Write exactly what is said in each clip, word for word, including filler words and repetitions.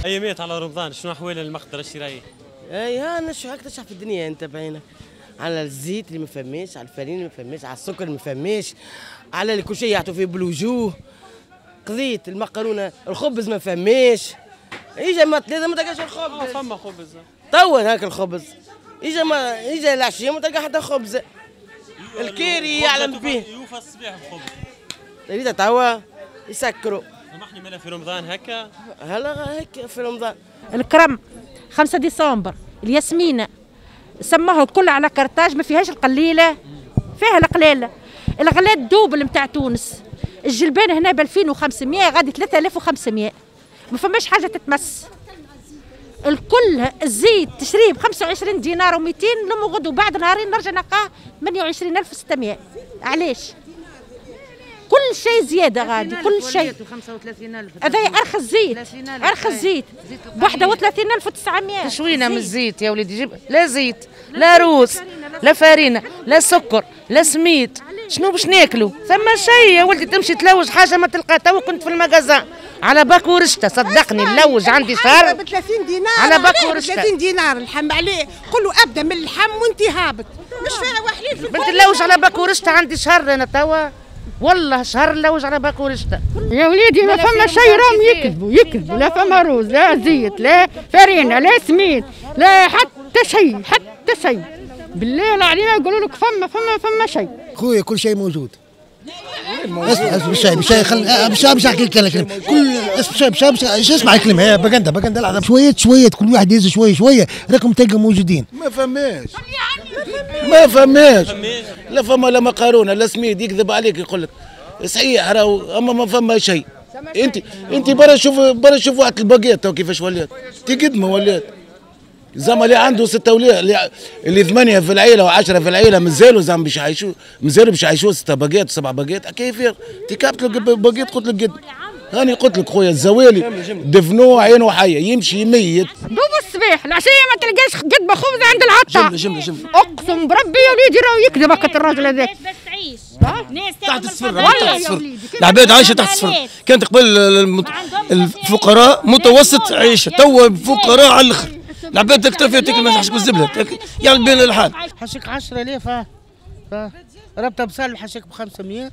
ايامات على رمضان، شنو احوال المقدره الشرائيه؟ اي ها شو هيك تشرح في الدنيا انت بعينك، على الزيت اللي ما فماش، على الفرين اللي ما فماش، على السكر اللي ما فماش، على كل شيء يعطوا فيه بالوجوه. قضية المقرونه، الخبز ما فماش. اجا ما لازم ما تلقاش الخبز. اه فما خبز. طول هاك الخبز. اجا ما اجا العشيه ما تلقى حتى خبز. الكيري يعلم به. يوفى الصباح الخبز. تريد توا يسكروا. سامحني مالا في رمضان هكا؟ هلا هيك في رمضان. الكرم خمسة ديسمبر، الياسمينة سموها الكل على كرتاج، ما فيهاش القليلة، فيها القليلة. الغلاء الدوبل نتاع تونس، الجلبان هنا ب ألفين وخمسمية غادي ثلاثة آلاف وخمسمية، ما فماش حاجة تتمس. الكل الزيت تشريه ب خمسة وعشرين دينار ومئتين، لما غدو بعد نهارين نرجع نلقاه ثمانية وعشرين ألف وستمية. علاش؟ كل شيء زياده غادي، كل شيء. هذا ارخص زيت، ارخص زيت ب واحد وثلاثين ألف وتسعمية. تشوينا من الزيت يا وليدي، جيب لا زيت لا روس لا فارينه لا سكر لا سميد، شنو باش ناكلوا؟ ثم شيء يا ولدي تمشي تلوج حاجه ما تلقى. تو كنت في المغازان على باكو رشته، صدقني نلوج عندي شهر ب ثلاثين دينار على باكو رشته. ثلاثين دينار الحم عليه، قول له ابدا من اللحم وانت هابط، مش فيها وحليل في بنت نلوج على باكو رشته عندي شهر انا توا، والله شهر نلوج على باكو رشته. يا وليدي ما فما شيء، راهم يكذبوا يكذبوا، لا فما روز لا زيت لا فرينه لا سميد لا حتى شيء، حتى شيء. بالليل علينا يقولوا لك فما فما فما شيء. خويا كل شيء موجود. اسمع اسمع بالشاي بالشاي خل بالشاي مش احكي لك الكلام كل اسمع بالشاي بالشاي ايش اسمع الكلمه هي بقنده بقنده لحظه شويه شويه كل واحد يهز شويه شويه راكم تلقوا موجودين. ما فماش ما فماش لا فما لا مقارونه لا سميد، يكذب عليك يقول لك صحيح راهو اما ما فما شيء. انت انت برا شوف برا شوف واحد الباقيت تو كيفاش ولات تقدمه ولات. زعما اللي عنده ستة اولاد اللي ثمانية في العيلة وعشرة في العيلة مازالوا زعما باش يعيشوا، مازالوا باش يعيشوا ستة باقيات وسبع باقيات. كيف انت كابت له باقيت قلت لك قد هاني قلت لك خويا الزوالي دفنوه عينه حية يمشي ميت. دوب الصباح العشية ما تلقاش قد خبز عند العطار. جملة جملة جملة اقسم بربي يا وليدي راهو يكذب هكا الراجل هذاك. تحت الصفر تحت الصفر العباد عايشه تحت الصفر. كانت قبل الفقراء متوسط عيشه، توا فقراء على الاخر. العباد تكتر فيها تاكل ما تحشك الزبله يعني بين الحال. حشك عشرة آلاف اه ربطه بسالب حشك ب خمسمية،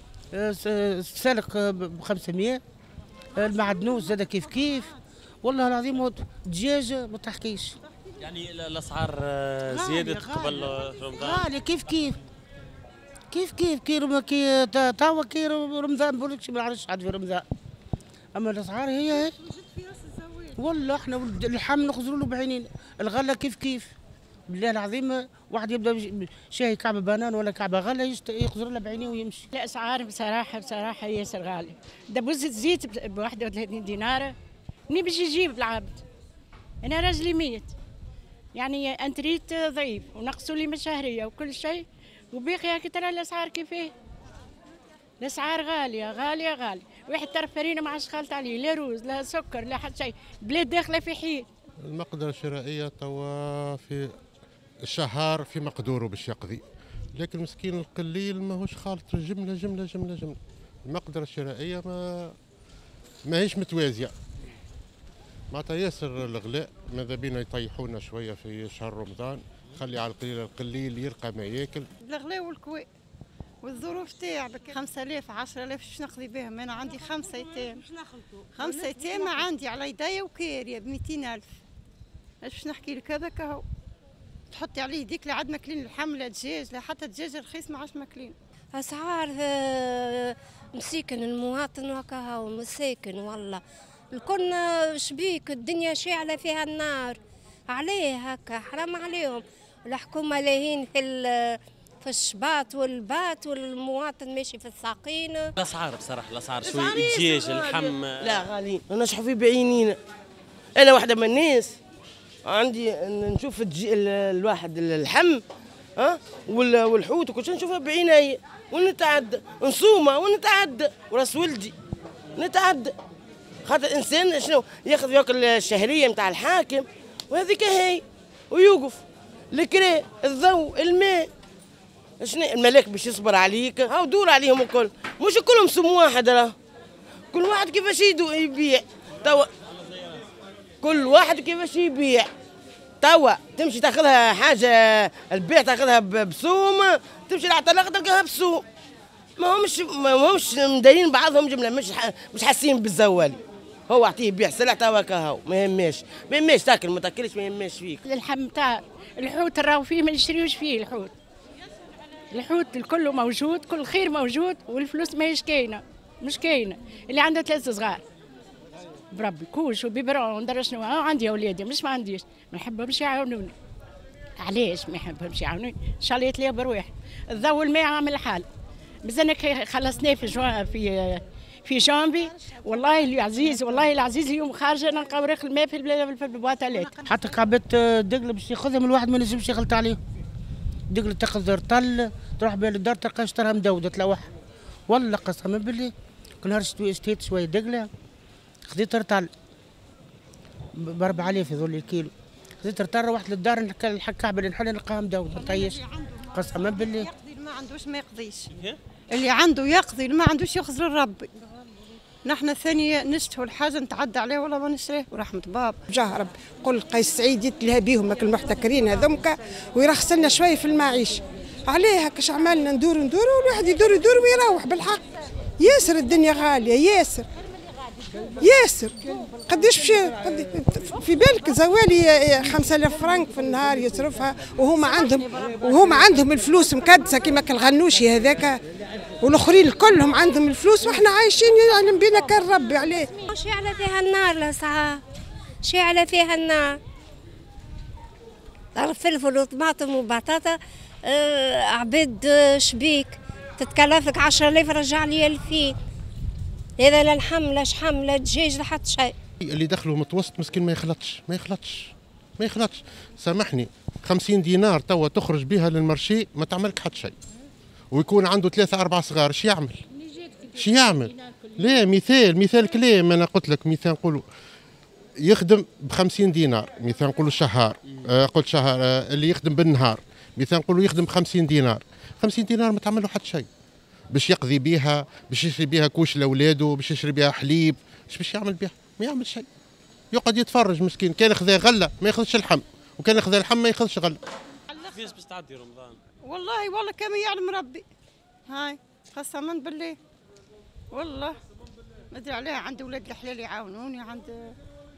سالق ب خمسمية، المعدنوس زاد كيف كيف. والله العظيم دجاج ما تحكيش. يعني الاسعار زياده قبل رمضان غالي كيف كيف كيف كيف كي كي توا كي رمضان بقول لك ما نعرفش عاد في رمضان، اما الاسعار هي هي. والله احنا اللحم نخزروا له بعينين، الغله كيف كيف. بالله العظيم واحد يبدا شاي كعبه بنان ولا كعبه غله يخزر له بعينيه ويمشي. الاسعار بصراحه بصراحه ياسر غالي. دبوز الزيت ب واحد وثلاثين دينار، منين باش يجيب العبد؟ انا راجلي ميت، يعني انتريت ضعيف ونقصوا لي مشاهريه وكل شيء، وباقي ترى الاسعار كيفاه؟ الاسعار غاليه غاليه غاليه، واحد ترى فرينه ما عادش خالط عليه، لا روز لا سكر لا حتى شيء، بلاد داخله في حيط. المقدره الشرائيه توا في الشهر في مقدوره باش يقضي، لكن مسكين القليل ماهوش خالط جمله جمله جمله جمله. المقدره الشرائيه ما ماهيش متوازيه، معناتها ياسر الغلاء. ماذا بينا يطيحونا شويه في شهر رمضان، خلي على القليل القليل يلقى ما ياكل. الغلاء والكوي والظروف تاعك خمسة آلاف عشرة آلاف شو نقضي بهم؟ أنا عندي خمسة أيتام خمسة أيتام عندي على يدي وكارية ب مئتين ألف. ايش نحكي لك هذاك اهو، تحطي عليه يديك لا عاد ماكلين اللحم لا دجاج لا حتى الدجاج رخيص ما عادش ماكلين. أسعار مسيكن المواطن وكهو مساكن والله الكل شبيك الدنيا شاعلة فيها النار عليه هكا حرام عليهم. الحكومة لاهين في في الشباط والبات والمواطن ماشي في الساقين. الاسعار بصراحه الاسعار شوي الدجاج اللحم لا غاليين نشحوا فيه بعينينا. انا واحده من الناس عندي نشوف الواحد اللحم ها والحوت وكل شيء نشوفها بعيني ونتعدى نصومه ونتعدى وراس ولدي نتعدى خاطر الانسان شنو ياخذ ياكل الشهريه نتاع الحاكم وهذيك هي ويوقف الكرا الضوء الماء. شنو الملاك باش يصبر عليك؟ هاو دور عليهم الكل، مش كلهم سم واحد راه كل واحد كيفاش يبيع. توا كل واحد كيفاش يبيع. توا تمشي تاخذها حاجه البيع تاخذها بسوم، تمشي للعطلقه تلقاها بسوم. ما همش ما همش مدايرين بعضهم جمله، مش مش حاسين بالزوالي. هو اعطيه يبيع سلع توا كهو ما يهمش ما يهمش تاكل ما تاكلش ما يهمش فيك. اللحم تاع الحوت راهو فيه ما نشريوش فيه الحوت. الحوت الكل موجود، كل خير موجود، والفلوس ما هيش كاينه مش كاينه. اللي عنده ثلاث صغار بربي كوش وبيبرون ندري شنو عندي اولادي مش ما عنديش ما نحبهمش يعاونوني. علاش ما يحبهمش يعاونوني؟ ان شاء الله يتلاقى بروحي. الضوء الماء عامل حال. مازالنا خلصناه في جوا في في جانفي. والله العزيز والله العزيز اليوم خارجه نلقى ورق الماء في في البواطلات. حتى كعبات دقله باش ياخذهم الواحد ما نجمش يغلط عليه. دقله تاخذ رطل تروح بها للدار تلقى شطرها مدوده تلوح. والله قسما بالله كل نهار اشتريت شويه دقله خذيت رطل ب أربعة آلاف يظل الكيلو. خذيت رطل روحت للدار الكعبه اللي نحل نلقاها مدوده طيش قسما بالله. يقضي ما عندوش ما يقضيش. اللي عنده يقضي اللي ما عندوش يخزر لربي. نحن ثانية نشتهوا الحاجة نتعدى عليه ولا ما نشريه ورحمة باب. جهرب قل قيس سعيد يتلهى بيهم هاك المحتكرين هذومك ويرخص لنا شوية في المعيشة. عليه هكاش عمالنا ندور ندور والواحد يدور يدور ويروح بالحق. ياسر الدنيا غالية ياسر ياسر. قديش بشي في بالك زوالي خمسة آلاف فرنك في النهار يصرفها وهما عندهم وهما عندهم الفلوس مكدسة كيما كالغنوشي هذاك والاخرين كلهم عندهم الفلوس واحنا عايشين يعلم بينا كان ربي عليه. شعلة فيها النار الاسعار شعلة فيها النار. الفلفل وطماطم وبطاطا آه عبيد آه شبيك تتكلف لك عشرة آلاف رجع لي ألفين. هذا لا لحم لا شحم لا دجاج لا حتى شيء. اللي دخله متوسط مسكين ما يخلطش ما يخلطش ما يخلطش. سامحني خمسين دينار توا تخرج بها للمرشي ما تعملك حتى شيء. ويكون عنده ثلاثة أربعة صغار شو يعمل؟ شو يعمل؟ لا مثال مثال كلام أنا قلت لك مثال نقولوا يخدم بخمسين دينار مثال نقولوا شهر آه قلت شهر آه اللي يخدم بالنهار مثال نقولوا يخدم بخمسين دينار. خمسين دينار ما تعمل له حتى شيء. باش يقضي بيها باش يشري بيها كوش لاولاده باش يشري بيها حليب ايش باش يعمل بيها؟ ما يعمل شيء. يقعد يتفرج مسكين. كان ياخذ غله ما ياخذش اللحم وكان ياخذ اللحم ما ياخذش غله. كيفاش باش تعدي رمضان؟ والله والله كما يعلم ربي. هاي قسما بالله والله ما ادري عليها. عند ولاد الحلال يعاونوني عند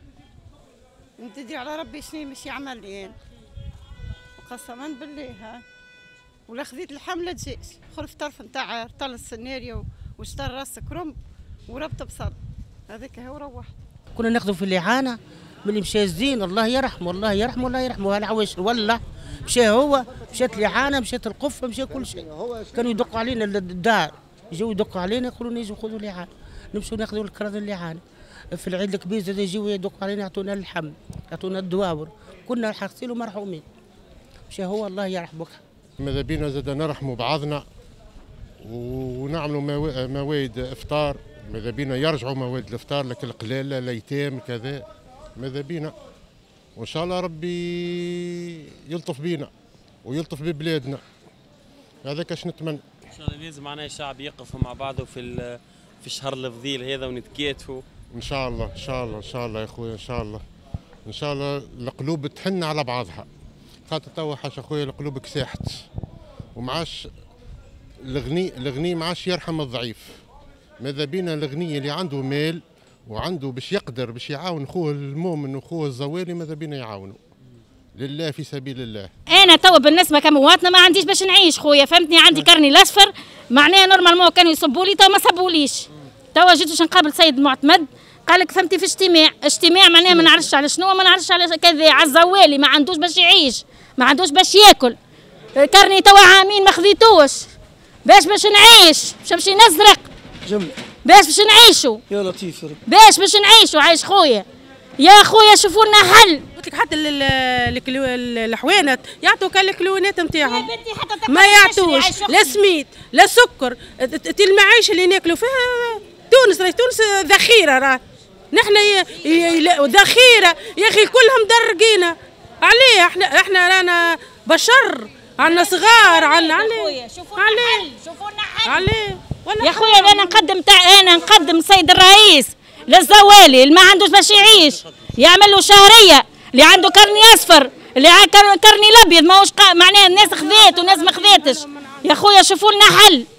ندري على ربي شنو مش يعمل لي انا قسما بالله. هاي ولا خذيت اللحم لا دجاج خلف طرف نتاع طل السيناريو واشترى راس كرنب وربط بصل هذاك هو روحت. كنا ناخذوا في الاعانه ملي مشى الزين الله يرحمه الله يرحمه الله يرحمه هالعواشر والله مشى هو مشات الاعانه مشات القفه مشى كل شيء. كانوا يدقوا علينا الدار يجوا يدقوا علينا يقولوا لنا يجوا خذوا الاعانه نمشوا ناخذوا الكراد الاعانه. في العيد الكبير زاد يجوا يدقوا علينا يعطونا اللحم يعطونا الدواور كنا حاصين ومرحومين. مشى هو الله يرحمه. ماذا بينا زاد نرحموا بعضنا ونعملوا موائد افطار. ماذا بينا يرجعوا موائد الافطار لك القلالة الايتام كذا ماذا بينا. وان شاء الله ربي يلطف بينا ويلطف ببلادنا. هذاك اش نتمنى. ان شاء الله لازم معناها الشعب يقف مع بعضه في في الشهر الفضيل هذا ونتكاتفوا. ان شاء الله ان شاء الله ان شاء الله يا خويا ان شاء الله ان شاء الله القلوب تحن على بعضها. خاطر توا حاجه خويا القلوب كساحت ومعاش الغني الغني معاش يرحم الضعيف. ماذا بينا الغني اللي عنده مال وعنده باش يقدر باش يعاون خوه المؤمن وخوه الزوالي ماذا بينا يعاونوا لله في سبيل الله. انا توا بالنسبه كمواطنه ما عنديش باش نعيش خويا فهمتني. عندي كرني الاصفر معناها نورمالمون كانوا يصبوا لي توا ما صبوليش. توا جيت باش نقابل سيد معتمد قال لك فهمتي في اجتماع اجتماع معناها ما نعرفش على شنو ما نعرفش على كذا على الزوالي ما عندوش باش يعيش ما عندوش باش ياكل. كرني توا عامين ما خذيتوش باش باش نعيش باش نمشي نزرق جمله باش باش نعيشوا يا لطيف يا رب باش باش نعيشوا عايش خويا يا خويا شوفوا لنا حل. قلت لك حتى الحوانت يعطوا كالكلونات نتاعهم ما يعطوش لا سميد لا سكر. المعيشه اللي ناكلوا فيها تونس راهي تونس ذخيره راه نحن ذخيره يا اخي كلهم درقينا عليه. احنا احنا رانا بشر عندنا صغار عندنا عليه عليه شوفوا لنا حل عليه. يا خويا انا نقدم تاع انا نقدم سيد الرئيس للزوالي اللي ما عندوش باش يعيش يعمل له شهريه، اللي عنده كرني اصفر، اللي عنده كرني الابيض ماهوش قا... معناها الناس خذات وناس ما خذاتش. يا خويا شوفوا لنا حل،